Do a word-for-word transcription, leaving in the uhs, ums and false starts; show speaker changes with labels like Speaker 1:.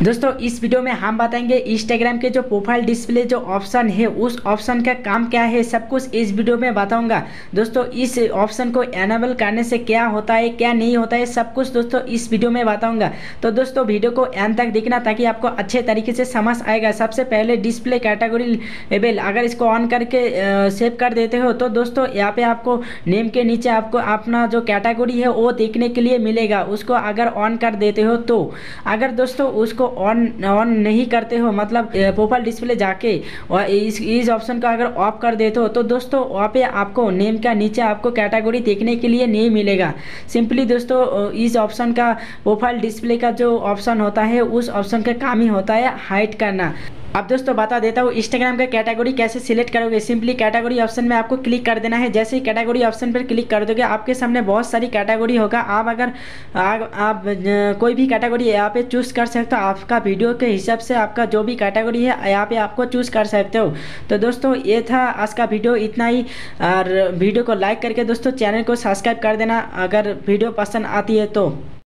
Speaker 1: दोस्तों इस वीडियो में हम बताएंगे इंस्टाग्राम के जो प्रोफाइल डिस्प्ले जो ऑप्शन है उस ऑप्शन का काम क्या है, सब कुछ इस वीडियो में बताऊंगा। दोस्तों इस ऑप्शन को एनेबल करने से क्या होता है क्या नहीं होता है सब कुछ दोस्तों इस वीडियो में बताऊंगा। तो दोस्तों वीडियो को एंड तक देखना ताकि आपको अच्छे तरीके से समझ आएगा। सबसे पहले डिस्प्ले कैटेगरी लेबल अगर इसको ऑन करके सेव कर देते हो तो दोस्तों यहाँ पे आपको नेम के नीचे आपको अपना जो कैटेगरी है वो देखने के लिए मिलेगा। उसको अगर ऑन कर देते हो तो अगर दोस्तों उसको ऑन ऑन नहीं करते हो मतलब प्रोफाइल डिस्प्ले जाके और इस इस ऑप्शन को अगर ऑफ कर देते हो तो दोस्तों वहाँ पे आपको नेम का नीचे आपको कैटेगरी देखने के लिए नहीं मिलेगा। सिंपली दोस्तों इस ऑप्शन का प्रोफाइल डिस्प्ले का जो ऑप्शन होता है उस ऑप्शन का काम ही होता है हाइड करना। अब दोस्तों बता देता हूँ इंस्टाग्राम का कैटेगरी कैसे सिलेक्ट करोगे। सिंपली कैटेगरी ऑप्शन में आपको क्लिक कर देना है। जैसे ही कैटेगरी ऑप्शन पर क्लिक कर दोगे आपके सामने बहुत सारी कैटेगरी होगा। आप अगर आप, आप कोई भी कैटेगरी यहाँ पे चूज कर सकते हो। आपका वीडियो के हिसाब से आपका जो भी कैटेगरी है यहाँ पे आपको चूज कर सकते हो। तो दोस्तों ये था आज का वीडियो, इतना ही। और वीडियो को लाइक करके दोस्तों चैनल को सब्सक्राइब कर देना अगर वीडियो पसंद आती है तो।